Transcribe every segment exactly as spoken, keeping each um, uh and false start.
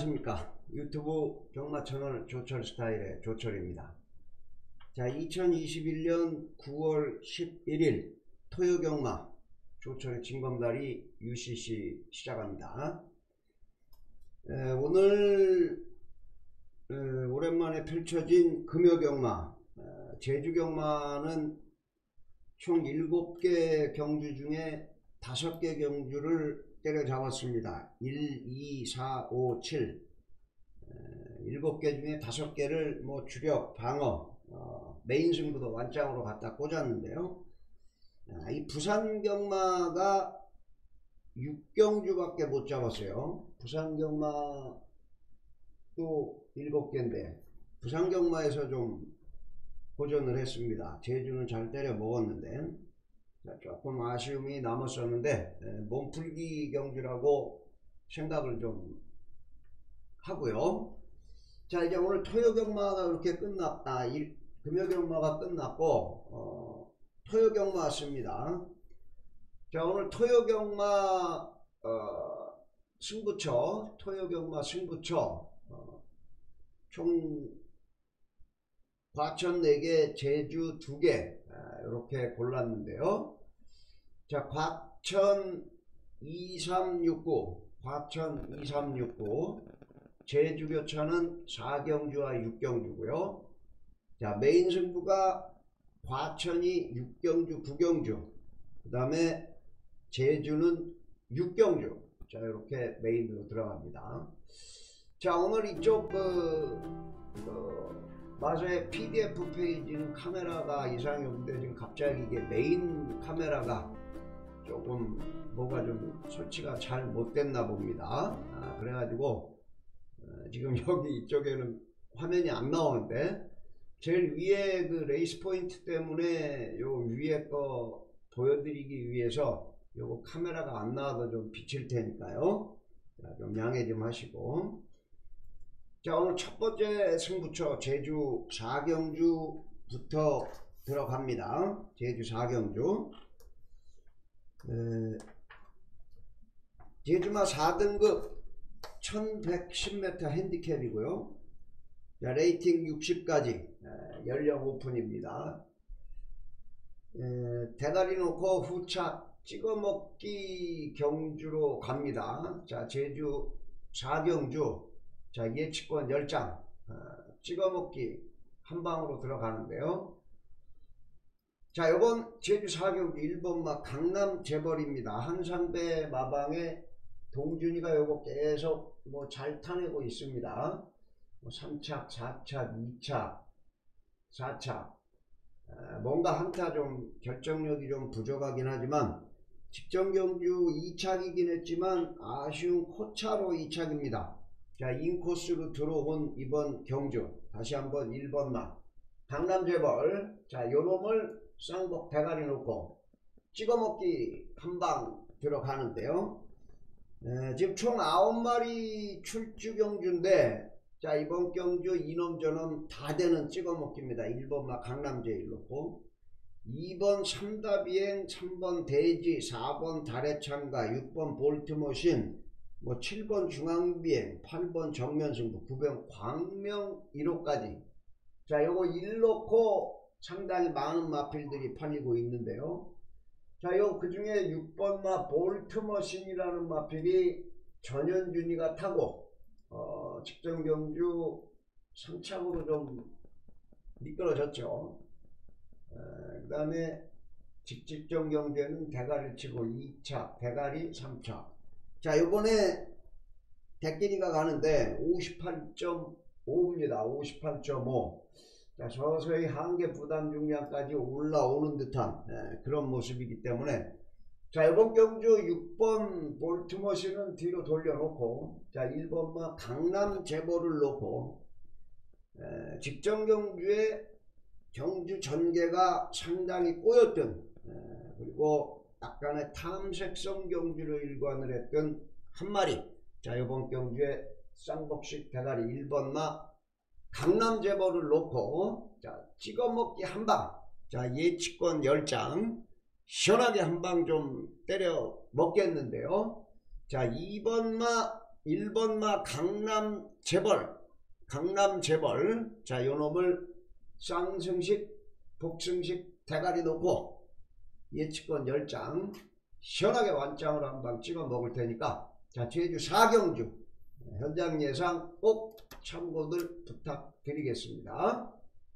안녕하십니까. 유튜브 경마 채널 조철 스타일의 조철입니다. 자, 이천이십일 년 구월 십일일 토요 경마 조철의 진검다리 유씨씨 시작합니다. 에, 오늘 에, 오랜만에 펼쳐진 금요 경마, 에, 제주 경마는 총 일곱 개 경주 중에 다섯 개 경주를 때려잡았습니다. 일, 이, 사, 오, 칠 일곱 개 중에 다섯 개를 뭐 주력, 방어, 어, 메인 승부도 완장으로 갖다 꽂았는데요. 아, 이 부산 경마가 육 경주밖에 못 잡았어요. 부산 경마도 일곱 개인데 부산 경마에서 좀 고전을 했습니다. 제주는 잘 때려 먹었는데 조금 아쉬움이 남았었는데 몸풀기 경주라고 생각을 좀 하고요. 자, 이제 오늘 토요 경마가 이렇게 끝났, 아, 일, 금요 경마가 끝났고, 어, 토요 경마 왔습니다. 자, 오늘 토요 경마, 어, 승부처, 토요 경마 승부처, 어, 총 과천 네 개, 제주 두 개, 아, 이렇게 골랐는데요. 자, 과천 이삼육구, 과천 이삼육구, 제주 교차는 사 경주와 육 경주고요. 자, 메인 승부가 과천이 육 경주, 구 경주, 그 다음에 제주는 육 경주. 자, 이렇게 메인으로 들어갑니다. 자, 오늘 이쪽 그, 그 마저의 피디에프 페이지는 카메라가 이상이 없는데 지금 갑자기 이게 메인 카메라가 조금 뭐가 좀 설치가 잘 못됐나 봅니다. 아, 그래가지고 지금 여기 이쪽에는 화면이 안 나오는데 제일 위에 그 레이스 포인트 때문에 요 위에 거 보여드리기 위해서 요거 카메라가 안 나와도 좀 비칠 테니까요. 자, 좀 양해 좀 하시고. 자, 오늘 첫 번째 승부처 제주 사 경주부터 들어갑니다. 제주 사 경주. 에, 제주마 사 등급 천백십 미터 핸디캡이고요. 자, 레이팅 육십까지 에, 연령 오픈입니다. 에, 대가리 놓고 후착 찍어먹기 경주로 갑니다. 자, 제주 사 경주, 자, 예측권 열 장 어, 찍어먹기 한방으로 들어가는데요. 자, 요번 제주 사 경주 일 번마 강남 재벌입니다. 한상배 마방에 동준이가 요거 계속 뭐 잘 타내고 있습니다. 뭐 삼 착, 사 착, 이 착, 사 착. 에, 뭔가 한타 좀 결정력이 좀 부족하긴 하지만 직전 경주 이 착이긴 했지만 아쉬운 코차로 이 착입니다. 자, 인코스로 들어온 이번 경주 다시 한번 일 번마 강남 재벌. 자, 요놈을 쌍복 대가리 놓고 찍어먹기 한방 들어가는데요. 에, 지금 총 아홉 마리 출주 경주인데, 자, 이번 경주 이놈 저놈 다 되는 찍어먹기입니다. 일 번마 강남제일 놓고 이 번 삼다비행, 삼 번 대지, 사 번 달의 참가, 육 번 볼트머신, 뭐 칠 번 중앙비행, 팔 번 정면승부, 구 번 광명 일 호까지. 자, 요거 일 놓고 상당히 많은 마필들이 팔리고 있는데요. 자, 요 그 중에 육 번마 볼트머신이라는 마필이 전현준이가 타고 어, 직전 경주 삼 착으로 좀 미끄러졌죠. 그 다음에 직직전 경주에는 대가리를 치고 이 착, 대가리 삼 착. 자, 요번에 대끼리가 가는데 오십팔 점 오입니다. 오십팔 점 오. 자, 서서히 한계 부담 중량까지 올라오는 듯한 에, 그런 모습이기 때문에, 자, 이번 경주 육 번 볼트머신은 뒤로 돌려놓고, 자, 일 번마 강남 재벌을 놓고, 에, 직전 경주에 경주 전개가 상당히 꼬였던, 에, 그리고 약간의 탐색성 경주를 일관을 했던 한 마리. 자, 이번 경주에 쌍복식 대가리 일 번마 강남 재벌을 놓고, 자, 찍어먹기 한방. 자, 예측권 열 장 시원하게 한방 좀 때려 먹겠는데요. 자, 이 번마 일 번마 강남 재벌, 강남 재벌. 자, 요 놈을 쌍승식, 복승식 대가리 놓고 예측권 열 장 시원하게 완장으로 한방 찍어 먹을 테니까, 자, 제주 사경주 현장 예상 꼭 참고들 부탁드리겠습니다.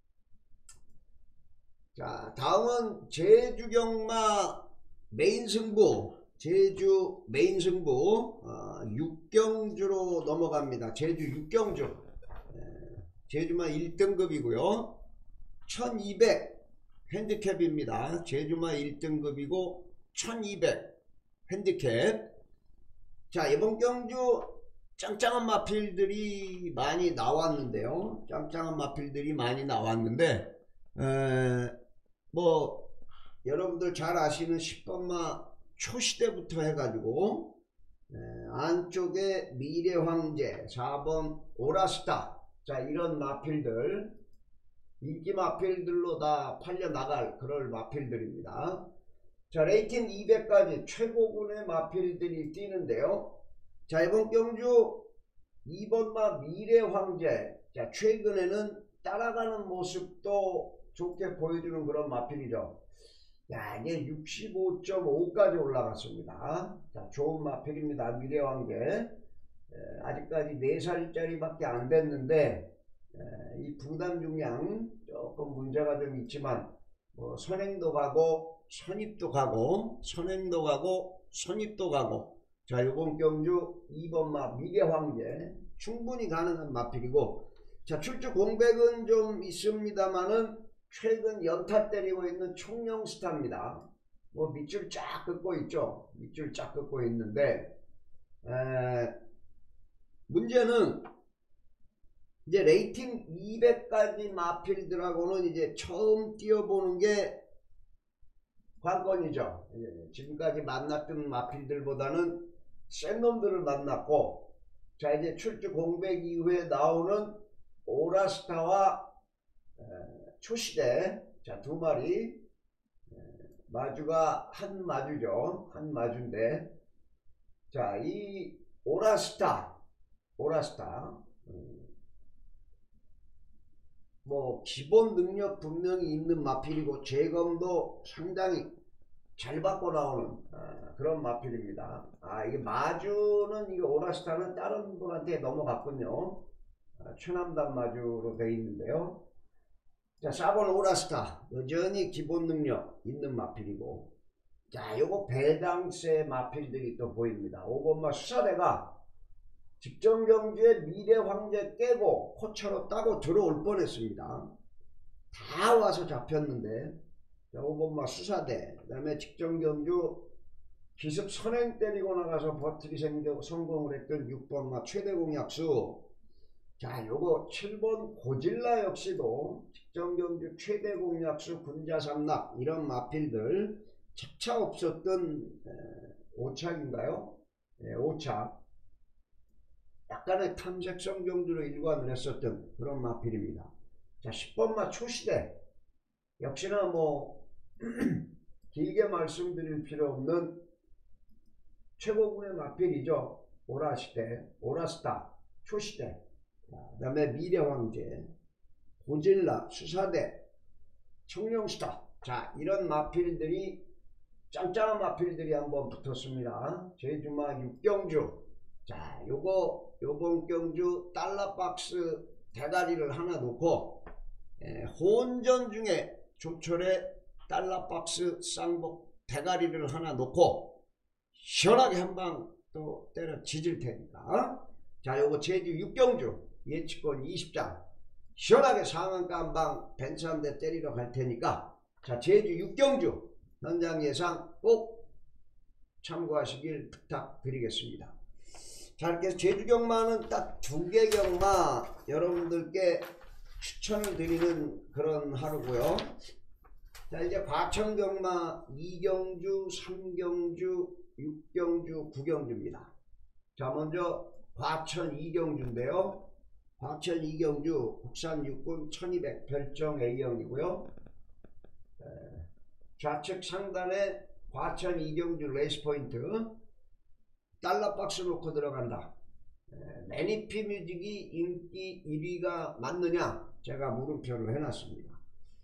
자, 다음은 제주 경마 메인 승부, 제주 메인 승부 어, 육경주로 넘어갑니다. 제주 육경주, 제주마 일 등급이고요 천이백 핸디캡입니다. 제주마 일 등급이고 천이백 핸디캡. 자, 이번 경주 짱짱한 마필들이 많이 나왔는데요. 짱짱한 마필들이 많이 나왔는데 에, 뭐 여러분들 잘 아시는 십 번마 초시대부터 해가지고 에, 안쪽에 미래황제, 사 번 오라스타, 자, 이런 마필들 인기 마필들로 다 팔려나갈 그럴 마필들입니다. 자, 레이팅 이백까지 최고군의 마필들이 뛰는데요. 자, 이번 경주 이 번마 미래황제, 자, 최근에는 따라가는 모습도 좋게 보여주는 그런 마필이죠. 야, 이게 육십오 점 오까지 올라갔습니다. 자, 좋은 마필입니다. 미래황제. 에, 아직까지 네 살짜리 밖에 안 됐는데 에, 이 부담 중량 조금 문제가 좀 있지만 뭐 선행도 가고 선입도 가고 선행도 가고 선입도 가고, 자, 요번 경주 이 번마 미래황제 충분히 가능한 마필이고, 자, 출주 공백은 좀 있습니다만은 최근 연타 때리고 있는 총령스타입니다. 뭐 밑줄 쫙 긋고 있죠. 밑줄 쫙 긋고 있는데 에, 문제는 이제 레이팅 이백까지 마필들하고는 이제 처음 뛰어보는 게 관건이죠. 지금까지 만났던 마필들보다는 센 놈들을 만났고, 자, 이제 출주 공백 이후에 나오는 오라스타와 에, 초시대, 자, 두 마리 에, 마주가 한 마주죠. 한 마주인데, 자, 이 오라스타, 오라스타 음, 뭐 기본 능력 분명히 있는 마필이고 재검도 상당히 잘 받고 나오는 아, 그런 마필입니다. 아, 이게 마주는, 이게 오라스타는 다른 분한테 넘어갔군요. 아, 최남단 마주로 되어 있는데요. 자, 사 번 오라스타 여전히 기본 능력 있는 마필이고, 자, 요거 배당세 마필들이 또 보입니다. 오 번마 수사대가 직전 경주에 미래황제 깨고 코처로 따고 들어올 뻔했습니다. 다 와서 잡혔는데, 자, 오 번마 수사대, 그 다음에 직전 경주 기습 선행 때리고 나가서 버티기 성공을 했던 육 번마 최대 공약수, 자, 요거 칠 번 고질라 역시도 직전 경주 최대 공약수 군자 삼락, 이런 마필들 차차 없었던 에, 오착인가요? 예, 오착. 약간의 탐색성 경주로 일관을 했었던 그런 마필입니다. 자, 십 번마 초시대 역시나 뭐 길게 말씀드릴 필요 없는 최고군의 마필이죠. 오라시대, 오라스타, 초시대, 그 다음에 미래황제, 고질라, 수사대, 청룡스타, 자, 이런 마필들이 짱짱한 마필들이 한번 붙었습니다. 제주마 육경주, 자, 요거 요번 경주 달러박스 대가리를 하나 놓고 에, 혼전 중에 조철에 달러박스 쌍복 대가리를 하나 놓고 시원하게 한방 또 때려 지질 테니까, 자, 요거 제주 육경주 예측권 이십 장 시원하게 상한가 한방 벤츠 한 대 때리러 갈 테니까, 자, 제주 육경주 현장 예상 꼭 참고하시길 부탁드리겠습니다. 자, 이렇게 해서 제주 경마는 딱 두 개 경마 여러분들께 추천을 드리는 그런 하루고요. 자, 이제 과천 경마 이 경주, 삼 경주, 육 경주, 구 경주입니다. 자, 먼저 과천 이 경주인데요. 과천 이 경주 국산 육군 천이백 별정 A형이고요. 좌측 상단에 과천 이 경주 레이스 포인트 달러 박스 놓고 들어간다. 매니피 뮤직이 인기 일 위가 맞느냐 제가 물음표를 해놨습니다.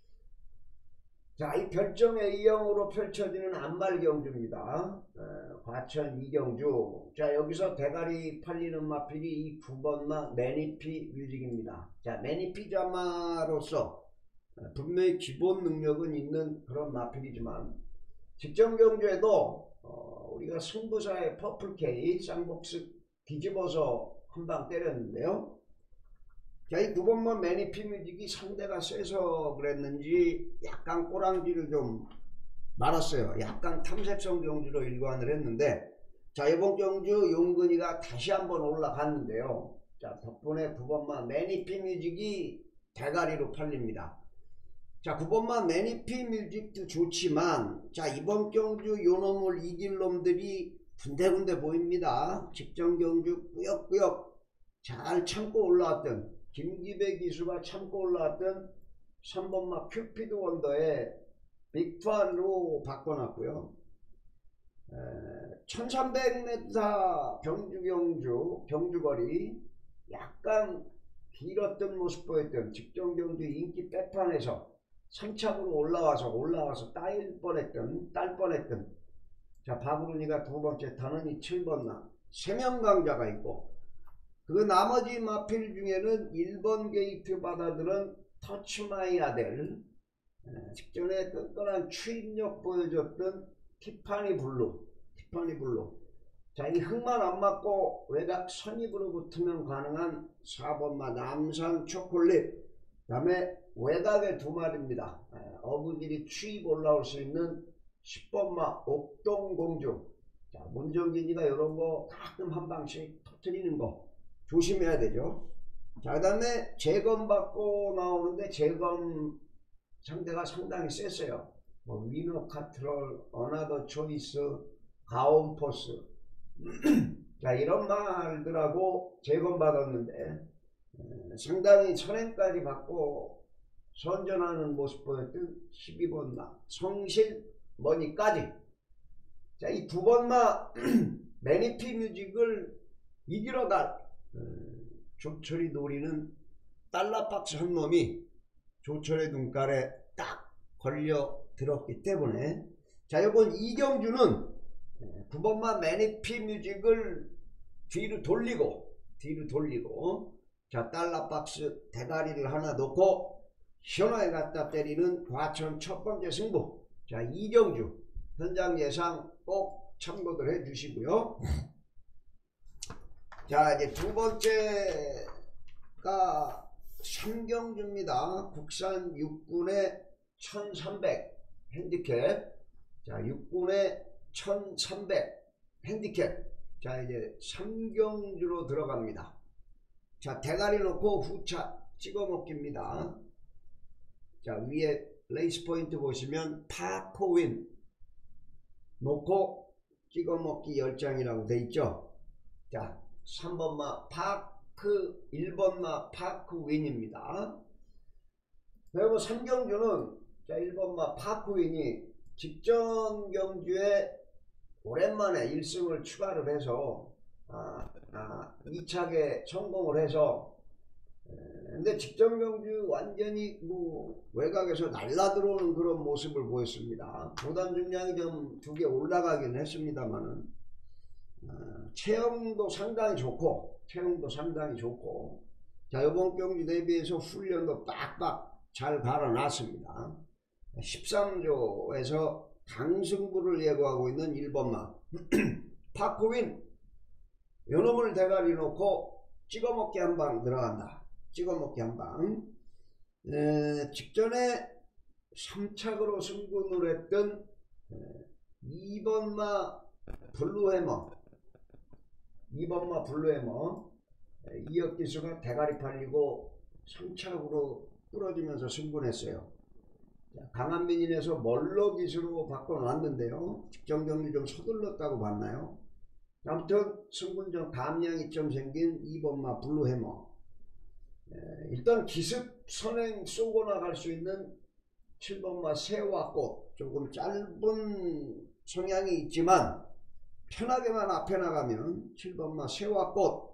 자, 이 별정 A형으로 펼쳐지는 안말경주입니다. 어, 과천 이경주. 자, 여기서 대가리 팔리는 마필이 이 구 번마 매니피 뮤직입니다. 자, 매니피 자마로서 분명히 기본 능력은 있는 그런 마필이지만 직전 경주에도 어, 우리가 승부사의 퍼플K 쌍복스 뒤집어서 한 방 때렸는데요. 자, 이 구 번마 매니피 뮤직이 상대가 세서 그랬는지 약간 꼬랑지를 좀 말았어요. 약간 탐색성 경주로 일관을 했는데, 자, 이번 경주 용근이가 다시 한번 올라갔는데요. 자, 덕분에 구 번마 매니피 뮤직이 대가리로 팔립니다. 자, 구 번마 매니피 뮤직도 좋지만, 자, 이번 경주 요놈을 이길 놈들이 군데군데 보입니다. 직전 경주 꾸역꾸역 잘 참고 올라왔던 김기배 기수가 참고 올라왔던 삼 번마 큐피드 원더의 빅판으로 바꿔놨고요. 에, 천삼백 미터 경주 경주 경주거리 약간 길었던 모습 보였던 직전 경주 인기 빼판에서 삼 차으로 올라와서 올라와서 따일 뻔했던 딸 뻔했던 자, 박우run이가 두 번째 타는 이 칠 번마 세 명 강자가 있고, 그 나머지 마필 중에는 일 번 게이트 받아들은 터치마이 아델, 직전에 끈끈한 추입력 보여줬던 티파니 블루, 티파니 블루. 자, 이 흙만 안 맞고 외곽 선입으로 붙으면 가능한 사 번마 남산 초콜릿. 그 다음에 외곽에 두 마리입니다. 어부들이 추입 올라올 수 있는 십 번마 옥동공주. 자, 문정진이가 이런 거 가끔 한 방씩 터뜨리는 거 조심해야 되죠. 자, 그 다음에 재검 받고 나오는데 재검 상대가 상당히 셌어요. 뭐 위너 카트롤, 어나더 초이스, 가온포스. 자, 이런 말들하고 재검 받았는데 에, 상당히 선행까지 받고 선전하는 모습 보였던 십이 번마 성실 머니까지. 자, 이 구 번마 매니피 뮤직을 이기러 갈 음, 조철이 노리는 달러박스 한 놈이 조철의 눈깔에 딱 걸려 들었기 때문에, 자, 이번 이경주는 구 번마 매니피 뮤직을 뒤로 돌리고 뒤로 돌리고 자, 달러박스 대가리를 하나 놓고 현화에 갖다 때리는 과천 첫 번째 승부. 자, 이경주 현장 예상 꼭 참고들 해 주시고요. 자, 이제 두 번째가 삼경주입니다. 국산 육군의 천삼백 핸디캡. 자, 육군의 천삼백 핸디캡. 자, 이제 삼경주로 들어갑니다. 자, 대가리 놓고 후차 찍어 먹기입니다. 자, 위에 레이스 포인트 보시면 파코윈 놓고 찍어 먹기 열 장이라고 돼 있죠. 자, 삼 번마 파크, 일 번마 파크윈입니다. 그리고 삼경주는 자, 일 번마 파크윈이 직전 경주에 오랜만에 일 승을 추가를 해서 아, 아, 이 차게 성공을 해서, 근데 직전 경주 완전히 뭐 외곽에서 날라 들어오는 그런 모습을 보였습니다. 보단 중량이 좀 두 개 올라가긴 했습니다만은 어, 체형도 상당히 좋고 체형도 상당히 좋고 자, 이번 경주 대비해서 훈련도 빡빡 잘 갈아놨습니다. 십삼 조에서 강승부를 예고하고 있는 일 번마 파코윈, 요놈을 대가리 놓고 찍어먹기 한 방 들어간다. 찍어먹기 한 방. 에, 직전에 삼 착으로 승부를 했던 에, 이 번마 블루해머 이 번마 블루해머 이역기수가 대가리 팔리고 삼 착으로 부러지면서 승부했어요. 강한민인에서 멀로 기수로 바꿔놨는데요. 직전 경기 좀 서둘렀다고 봤나요? 아무튼 승분전 감량이 좀 생긴 이 번마 블루해머. 일단 기습 선행 쏘고 나갈 수 있는 칠 번마 새와꽃, 조금 짧은 성향이 있지만 편하게만 앞에 나가면 칠 번마 새와꽃,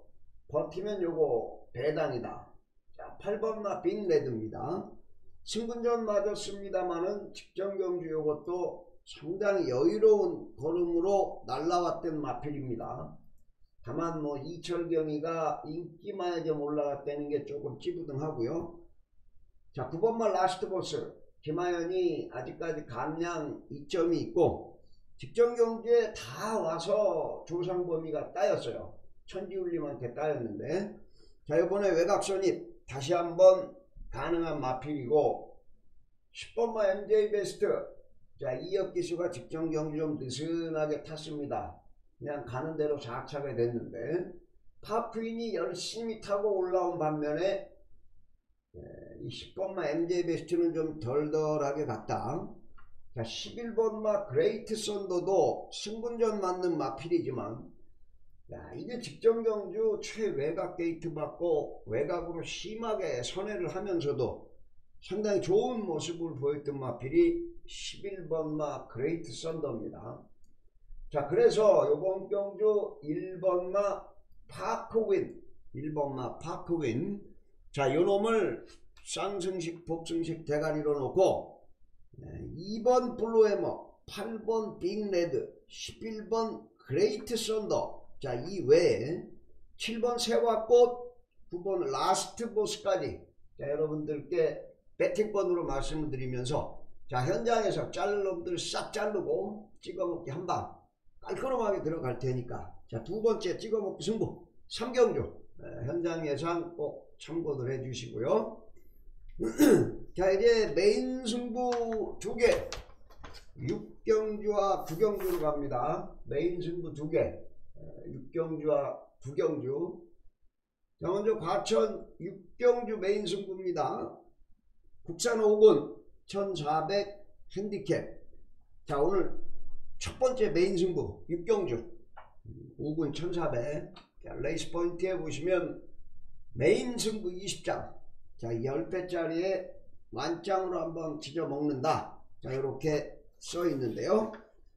버티면 요거 배당이다. 자, 팔 번마 빅레드입니다. 승분전 맞았습니다만은 직전경주 요것도 상당히 여유로운 걸음으로 날라왔던 마필입니다. 다만 뭐 이철경이가 인기만에 좀 올라갔다는 게 조금 찌부둥하고요. 자, 구 번마 라스트 보스 김하연이 아직까지 감량 이점이 있고 직전경주에 다 와서 조상범위가 따였어요. 천지울림한테 따였는데, 자, 이번에 외곽선입 다시 한번 가능한 마필이고 십 번마 엠제이 베스트, 자, 이혁기수가 직전경주 좀 느슨하게 탔습니다. 그냥 가는 대로 작차게 됐는데 파크인이 열심히 타고 올라온 반면에 이 십 번마 엠제이 베스트는 좀 덜덜하게 갔다. 자, 십일 번마 그레이트 썬더도 승분전 맞는 마필이지만, 야, 이게 직전경주 최외곽 게이트 받고 외곽으로 심하게 선회를 하면서도 상당히 좋은 모습을 보였던 마필이 십일 번마 그레이트 썬더입니다. 자, 그래서 요번 경주 일 번마 파크윈, 일 번마 파크윈, 자, 요놈을 쌍승식 복승식 대가리로 놓고 이 번 블루해머, 팔 번 빅레드, 십일 번 그레이트 썬더, 자, 이 외에 칠 번 세화꽃, 구 번 라스트 보스까지, 자, 여러분들께 배팅번으로 말씀을 드리면서, 자, 현장에서 자를 놈들 싹 자르고 찍어먹기 한방 깔끔하게 들어갈 테니까, 자, 두 번째 찍어먹기 승부 삼 경주 현장 예상 꼭 참고를 해 주시고요. 자, 이제 메인 승부 두 개, 육 경주와 구 경주로 갑니다. 메인 승부 두 개, 육 경주와 구 경주. 자, 먼저 과천 육 경주 메인 승부입니다. 국산 오 군 천사백 핸디캡. 자, 오늘 첫 번째 메인 승부 육 경주 오 군 천사백. 자, 레이스 포인트에 보시면 메인 승부 이십 장, 자, 십 배짜리에 만장으로 한번 지져 먹는다, 자, 이렇게 써 있는데요.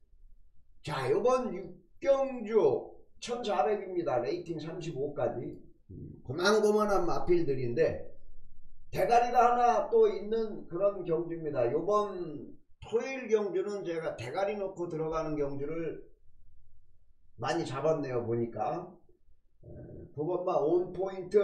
자, 요번 육 경주 천사백입니다. 레이팅 삼십오까지 고만고만한 마필들인데 대가리가 하나 또 있는 그런 경주입니다. 요번 토요일 경주는 제가 대가리 놓고 들어가는 경주를 많이 잡았네요. 보니까 구 번마 온포인트,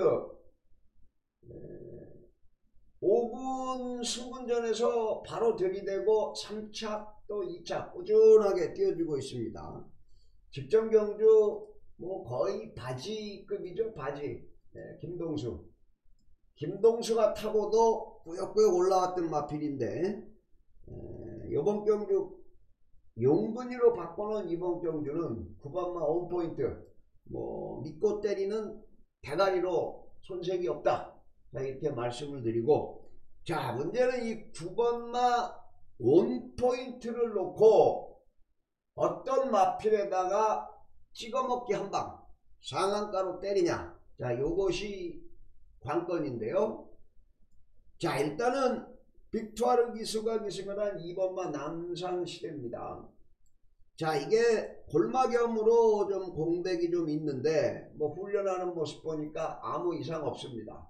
오 군 승분전에서 바로 들이대고 삼 차 또 이 차 꾸준하게 띄워주고 있습니다. 직전 경주 뭐 거의 바지급이죠. 바지. 네, 김동수 김동수가 타고도 꾸역꾸역 올라왔던 마필인데, 에, 이번 경주 용근이로 바꿔놓은 이번 경주는 구 번마 온포인트, 뭐 믿고 때리는 대가리로 손색이 없다, 자, 이렇게 말씀을 드리고, 자, 문제는 이 구 번마 온포인트를 놓고 어떤 마필에다가 찍어먹기 한방 상한가로 때리냐, 자, 요것이 관건인데요. 자, 일단은 빅투아르 기수가 기승을 이 번마 남산시대입니다. 자, 이게 골마겸으로 좀 공백이 좀 있는데 뭐 훈련하는 모습 보니까 아무 이상 없습니다.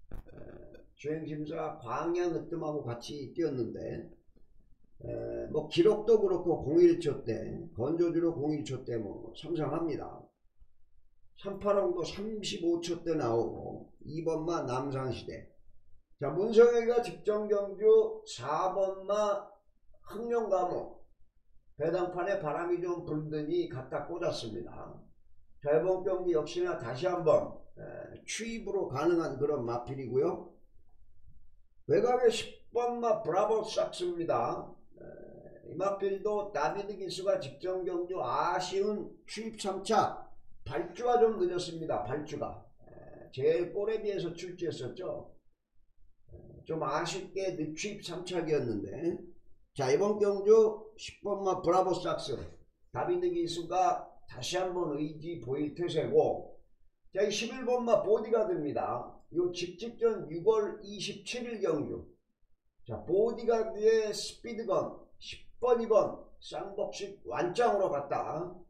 주행심사 광양 으뜸하고 같이 뛰었는데, 에, 뭐 기록도 그렇고 공일 초 때, 건조주로 공일 초 때 뭐 삼상합니다. 삼팔홍도 삼십오 초 때 나오고 이 번마 남산시대. 자, 문성혁이가 직전경주 사 번마 흥룡가무, 배당판에 바람이 좀 불더니 갖다 꽂았습니다. 자, 이번 경기 역시나 다시 한번 에, 추입으로 가능한 그런 마필이고요. 외곽의 십 번마 브라보 삭스입니다. 에, 이 마필도 다비드 기수가 직전경주 아쉬운 추입 삼 차, 발주가 좀 늦었습니다. 발주가 에, 제일 볼에 비해서 출주했었죠. 에, 좀 아쉽게 늦추입 삼 차기였는데, 자, 이번 경주 십 번마 브라보 삭스 다비드 기수가 다시 한번 의지 보일 태세고, 자, 이 십일 번마 보디가드입니다. 요 직직전 유월 이십칠일 경주. 자, 보디가드의 스피드건 십 번 이 번 쌍복식 완짱으로 갔다.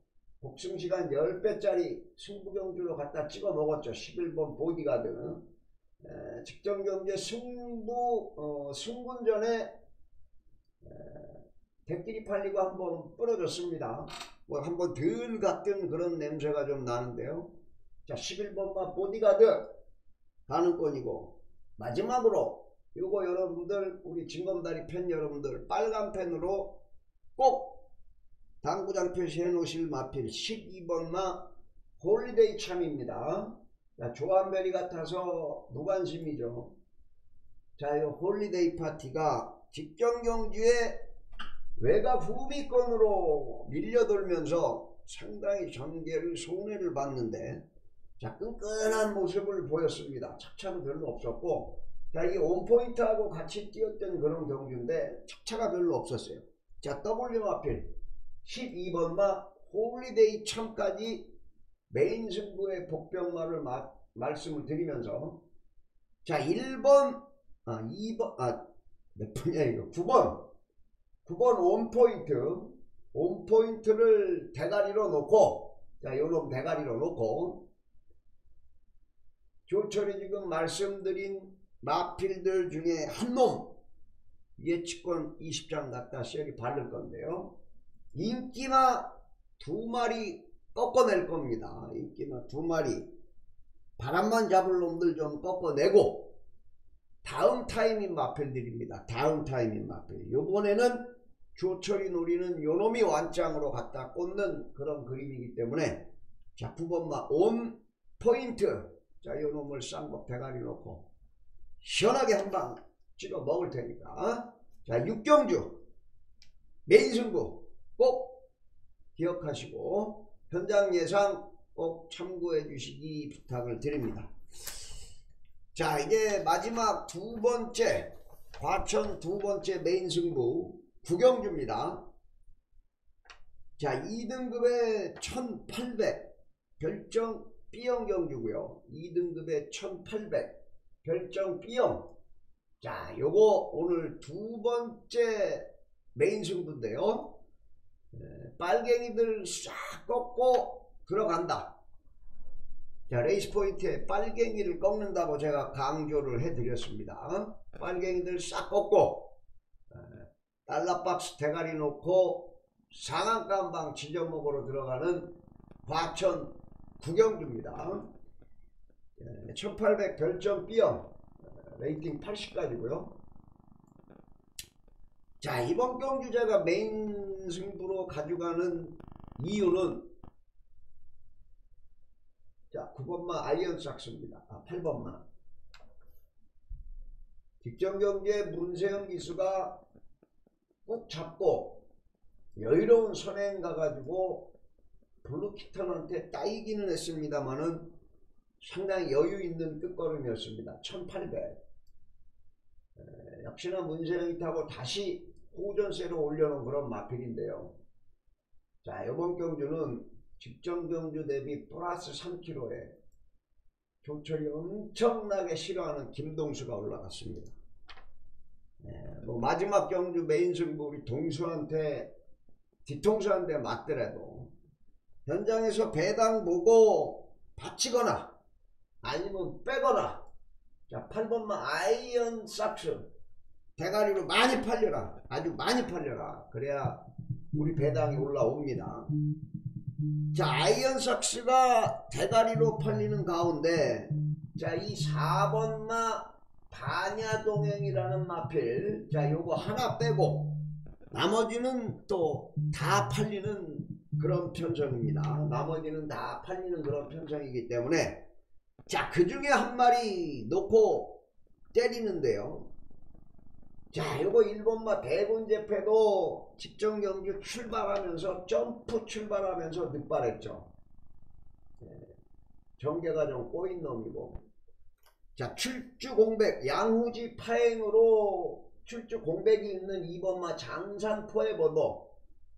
복승시간 십 배짜리 승부경주로 갖다 찍어 먹었죠. 십일 번 보디가드. 에, 직전경주에 승부 어, 승군전에 에, 대끼리 팔리고 한번 부러졌습니다. 뭐 한번 덜 갔던 그런 냄새가 좀 나는데요. 자, 십일 번마 보디가드 가는 권이고, 마지막으로 요거 여러분들, 우리 진검다리 팬 여러분들 빨간 펜으로 꼭 당구장 표시해 놓으실 마필 십이 번마 홀리데이 참입니다. 자, 조한별이 같아서 무관심이죠. 자, 이 홀리데이 파티가 직전경주에 외곽 후미권으로 밀려돌면서 상당히 전개를 손해를 봤는데, 자, 끈끈한 모습을 보였습니다. 착차도 별로 없었고, 자, 이게 원포인트하고 같이 뛰었던 그런 경주인데 착차가 별로 없었어요. 자, W 마필 십이 번마 홀리데이 참까지 메인 승부의 복병마를 마, 말씀을 드리면서, 자, 일 번, 아, 이 번, 아, 몇 번이야 이거? 구 번. 구 번 원포인트. 원포인트를 대가리로 놓고, 자, 요놈 대가리로 놓고, 조철이 지금 말씀드린 마필들 중에 한 놈, 예측권 이십 장 갖다 시열이 바를 건데요. 인기마 두 마리 꺾어낼 겁니다. 인기마 두 마리. 바람만 잡을 놈들 좀 꺾어내고, 다음 타이밍 마필들입니다. 다음 타이밍 마필. 요번에는 조철이 노리는 요놈이 완장으로 갖다 꽂는 그런 그림이기 때문에, 자, 구 번마 온 포인트. 자, 요놈을 쌍복 대가리 놓고 시원하게 한방 찍어 먹을 테니까. 자, 육경주 메인 승부 꼭 기억하시고 현장 예상 꼭 참고해 주시기 부탁을 드립니다. 자, 이제 마지막 두 번째, 과천 두 번째 메인 승부 구경주입니다. 자, 이 등급의 천팔백 별정 B형 경주고요. 이 등급의 천팔백 별정 B형. 자, 요거 오늘 두 번째 메인 승부인데요. 에, 빨갱이들 싹 꺾고 들어간다. 자, 레이스 포인트에 빨갱이를 꺾는다고 제가 강조를 해드렸습니다. 빨갱이들 싹 꺾고 에, 달러박스 대가리 놓고 상한가 한방 지저목으로 들어가는 과천 구경주입니다. 천팔백 별점 B형, 레이팅 팔십까지고요. 자, 이번 경주 제가 메인 승부로 가져가는 이유는, 자, 구 번마 아이언삭스입니다. 아, 팔 번마 직전경기에 문세영 기수가 꾹 잡고 여유로운 선행 가가지고 블루키턴한테 따이기는 했습니다만은 상당히 여유 있는 끝걸음이었습니다. 천팔백. 에, 역시나 문세영이 타고 다시 호전세로 올려놓은 그런 마필인데요. 자, 이번 경주는 직전 경주 대비 플러스 삼 킬로그램에 조철이 엄청나게 싫어하는 김동수가 올라갔습니다. 에, 뭐 마지막 경주 메인 승부 우리 동수한테 뒤통수한테 맞더라도 현장에서 배당 보고 받치거나 아니면 빼거나, 자, 팔 번마 아이언 삭스 대가리로 많이 팔려라. 아주 많이 팔려라. 그래야 우리 배당이 올라옵니다. 자, 아이언 삭스가 대가리로 팔리는 가운데, 자, 이 사 번마 반야동행이라는 마필, 자, 요거 하나 빼고 나머지는 또 다 팔리는 그런 편성입니다. 나머지는 다 팔리는 그런 편성이기 때문에, 자, 그 중에 한 마리 놓고 때리는데요. 자, 요거 일 번마 대군제패도 직전 경주 출발하면서 점프 출발하면서 늑발했죠. 네, 전개가 좀 꼬인 놈이고, 자, 출주 공백 양후지 파행으로 출주 공백이 있는 이 번마 장산 포에버도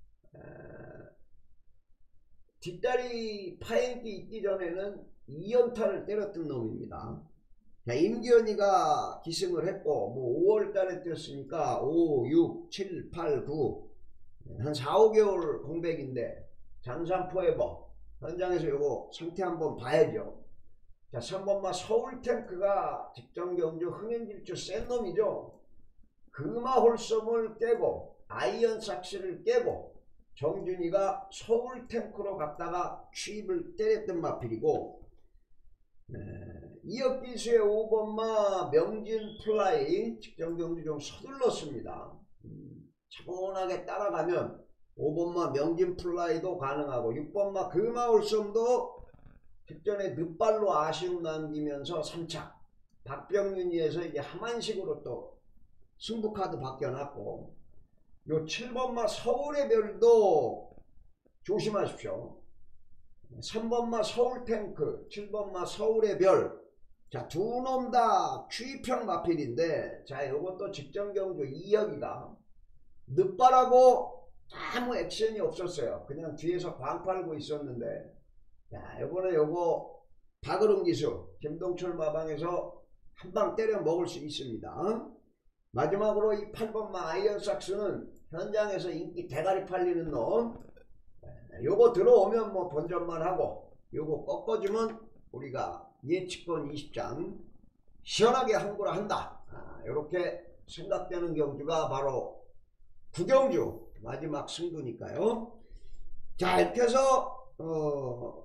뒷다리 파행기 있기 전에는 이 연타를 때렸던 놈입니다. 자, 임기현이가 기승을 했고, 뭐 오월 달에 뛰었으니까 오, 육, 칠, 팔, 구 한 사, 오 개월 공백인데, 장산포에버 현장에서 요거 상태 한번 봐야죠. 자, 삼 번마 서울탱크가 직전경주 흥행질주 센 놈이죠. 금화홀섬을 깨고 아이언삭스를 깨고 정준이가 서울탱크로 갔다가 취입을 때렸던 마필이고, 네, 이역기수의 오 번마 명진플라이 직전경주 좀 서둘렀습니다. 음, 차분하게 따라가면 오 번마 명진플라이도 가능하고 육 번마 금화홀섬도 직전에 늦발로 아쉬움 남기면서 삼 차 박병윤이에서 이제 하만식으로 또 승부카드 바뀌어놨고, 요 칠 번마 서울의 별도 조심하십시오. 삼 번마 서울탱크, 칠 번마 서울의 별. 자, 두 놈 다 취입형 마필인데, 자, 요것도 직전경주 이역이가 늦발하고 아무 액션이 없었어요. 그냥 뒤에서 광팔고 있었는데, 자, 요번에 요거 박으름 기수 김동철 마방에서 한 방 때려 먹을 수 있습니다. 마지막으로 이 팔 번마 아이언삭스는 현장에서 인기 대가리 팔리는 놈. 요거 들어오면 뭐 본전만 하고, 요거 꺾어주면 우리가 예측권 이십 장 시원하게 항구를 한다. 아, 요렇게 생각되는 경주가 바로 구경주 마지막 승부니까요. 자, 이렇게 해서 어,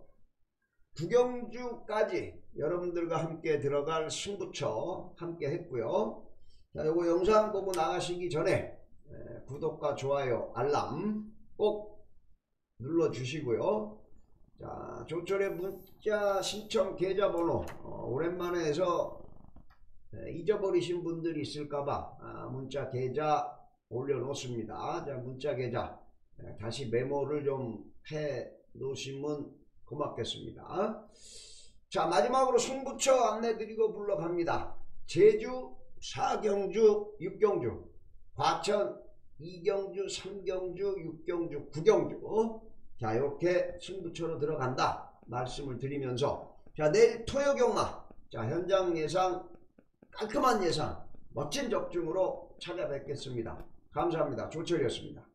구경주까지 여러분들과 함께 들어갈 승부처 함께 했고요. 자, 요거 영상 보고 나가시기 전에 에, 구독과 좋아요 알람 꼭 눌러 주시고요. 자, 조철의 문자 신청 계좌번호 어, 오랜만에 해서 에, 잊어버리신 분들이 있을까봐 아, 문자 계좌 올려놓습니다. 자, 문자 계좌 에, 다시 메모를 좀 해 놓으시면 고맙겠습니다. 자, 마지막으로 승부처 안내드리고 물러갑니다. 제주 사 경주 육 경주, 과천 이 경주 삼 경주 육 경주 구 경주, 자, 이렇게 승부처로 들어간다 말씀을 드리면서, 자, 내일 토요 경마, 자, 현장 예상 깔끔한 예상 멋진 적중으로 찾아뵙겠습니다. 감사합니다. 조철이었습니다.